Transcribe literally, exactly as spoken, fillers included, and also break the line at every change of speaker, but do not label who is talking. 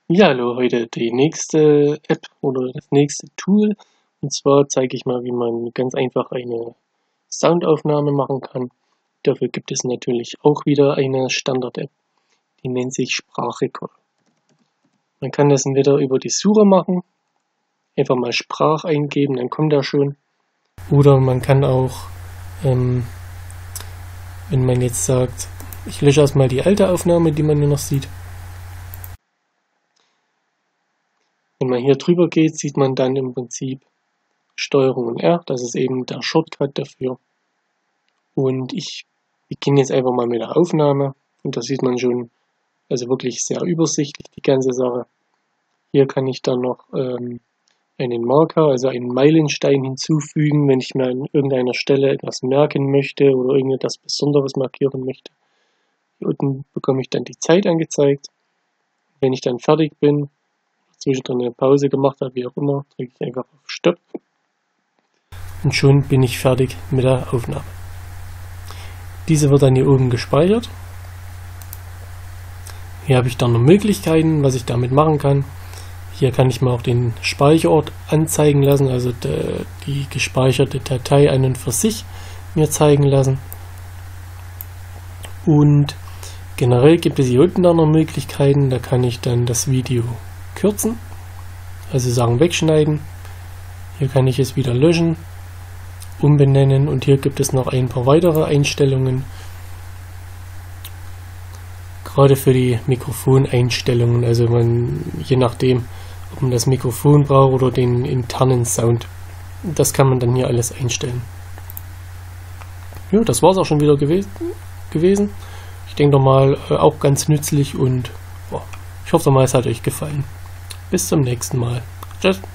Ja, hallo, heute die nächste App oder das nächste Tool. Und zwar zeige ich mal, wie man ganz einfach eine Soundaufnahme machen kann. Dafür gibt es natürlich auch wieder eine Standard-App, die nennt sich Sprachrecorder. Man kann das entweder über die Suche machen, einfach mal Sprach eingeben, dann kommt er schon. Oder man kann auch, ähm, wenn man jetzt sagt, ich lösche erstmal die alte Aufnahme, die man nur noch sieht. Wenn man hier drüber geht, sieht man dann im Prinzip Steuerung und R, das ist eben der Shortcut dafür. Und ich beginne jetzt einfach mal mit der Aufnahme und da sieht man schon, also wirklich sehr übersichtlich die ganze Sache. Hier kann ich dann noch ähm, einen Marker, also einen Meilenstein hinzufügen, wenn ich mir an irgendeiner Stelle etwas merken möchte oder irgendetwas Besonderes markieren möchte. Hier unten bekomme ich dann die Zeit angezeigt. Wenn ich dann fertig bin, zwischendrin eine Pause gemacht habe, wie auch immer, drücke ich einfach auf Stopp. Und schon bin ich fertig mit der Aufnahme. Diese wird dann hier oben gespeichert. Hier habe ich dann noch Möglichkeiten, was ich damit machen kann. Hier kann ich mir auch den Speicherort anzeigen lassen, also de, die gespeicherte Datei an und für sich mir zeigen lassen. Und generell gibt es hier unten dann noch Möglichkeiten, da kann ich dann das Video kürzen, also sagen wegschneiden. Hier kann ich es wieder löschen, umbenennen und hier gibt es noch ein paar weitere Einstellungen, gerade für die Mikrofoneinstellungen, also man, je nachdem, ob man das Mikrofon braucht oder den internen Sound. Das kann man dann hier alles einstellen. Ja, das war es auch schon wieder gewesen. gewesen. Ich denke doch mal, äh, auch ganz nützlich und oh, ich hoffe mal, es hat euch gefallen. Bis zum nächsten Mal. Tschüss.